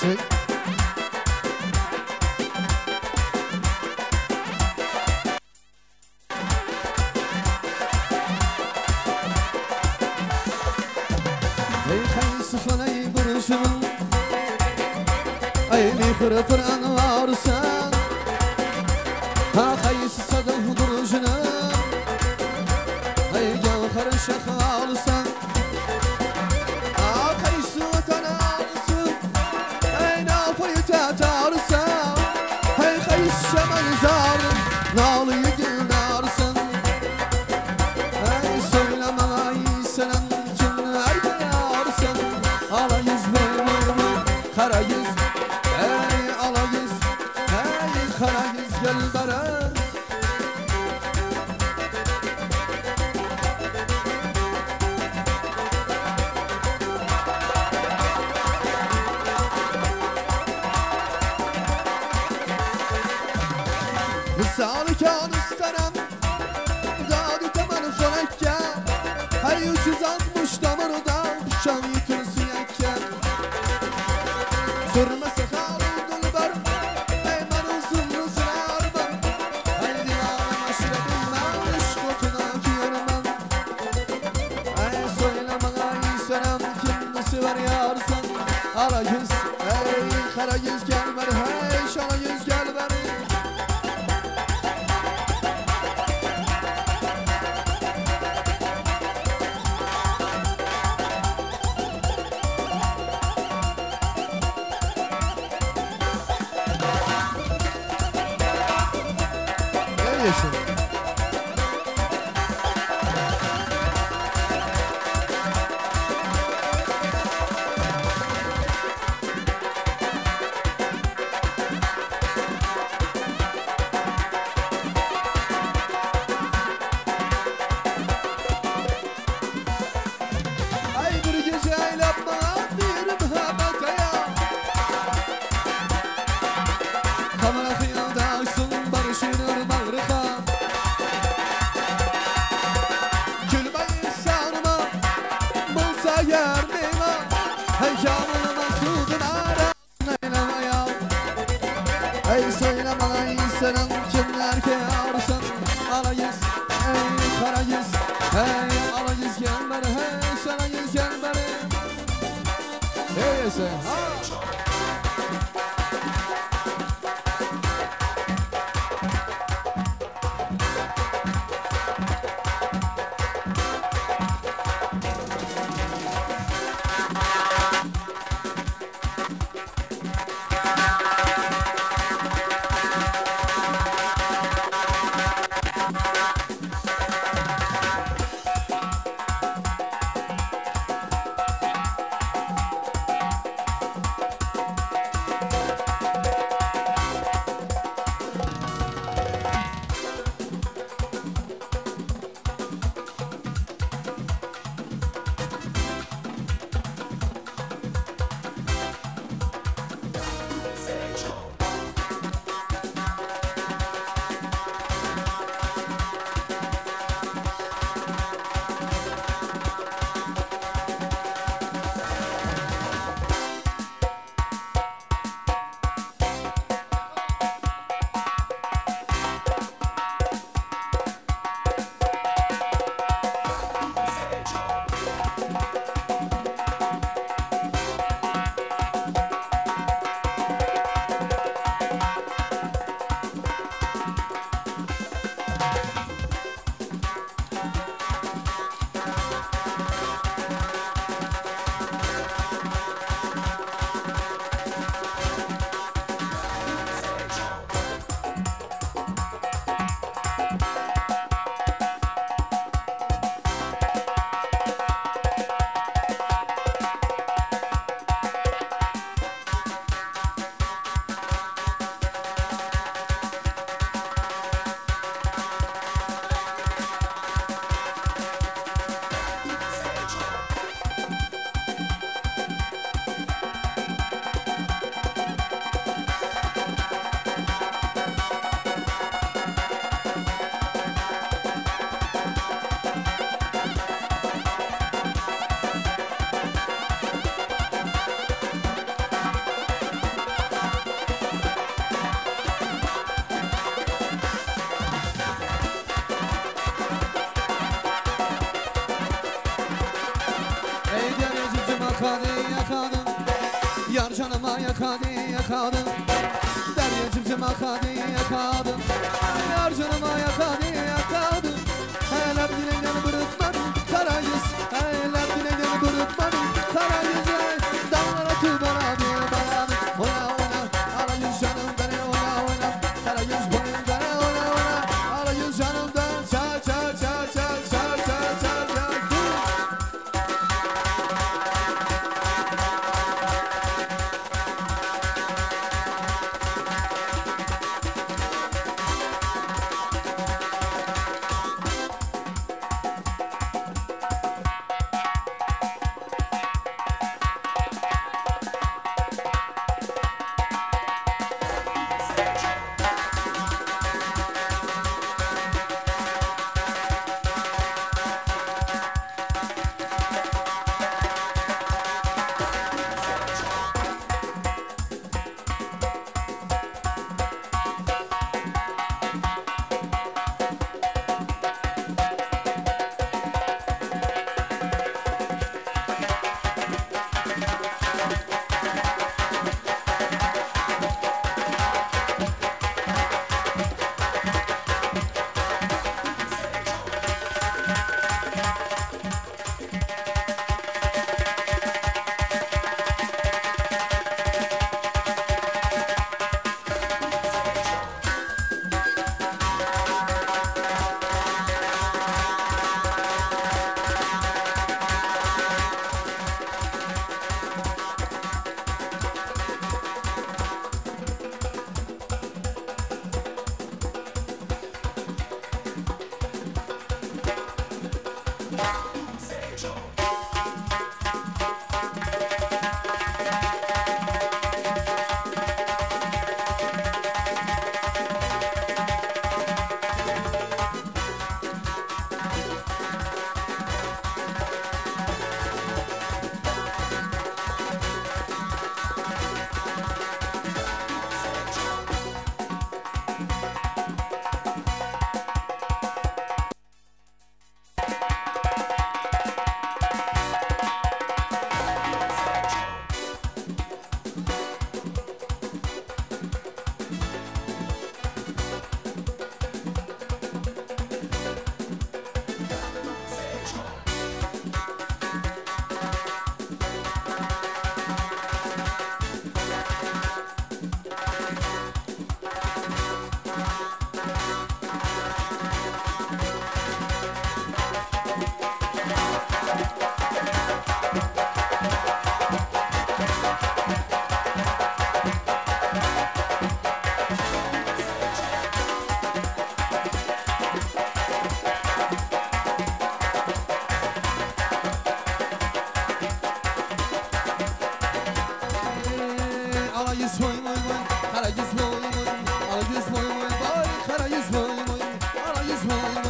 مرسی ای خیس خانه برشم ای میخور پر انوارسن ها خیس صدق برشنم ای جوهر شخالسن ها خیس وطنارسن ای نافی تاتارسن ای خیس شمن زارن نالی گل نارسن ای söyleme ay senin için ay yarsın ala yüz benim kara yüz ey ala yüz ey kara yüz gel bana misali kan isterim dağdı temel felekke her 360 damarda şan yıkırsın yekke sürmese halim dülber eyman uzun rızlarman ey divanım aşrebim ben işkotuna kiyarman ey söyleme ay senem kim sever yarsan ala yüz ey kara yüz gel beri hey şana yüz gel beri yaşın. Ay bir geceyle yapma bir mühabbetaya kamera kıyıldaksın barışınır mağrıka Gülmeyi sanma bulsa yer meyve hey kamını maksudun arasın eylemeye ey söyleme ay senin kimler ki arasın ala yüz ey kara yüz hey ala yüz gel beri hey sana yüz gel beri hey sen ha خادي يا خادم دريا جمجمة خادي يا خادم يا رجل ما يا خادي يا خادم هلا بدينا نبرد من ترايس هلا بدينا نبرد من ترايس دارت برادي برادي ولا ولا على يجانم دري ولا ولا ترايس بوين دري ولا ولا على يجانم دري شا شا شا شا شا شا شا شا This morning,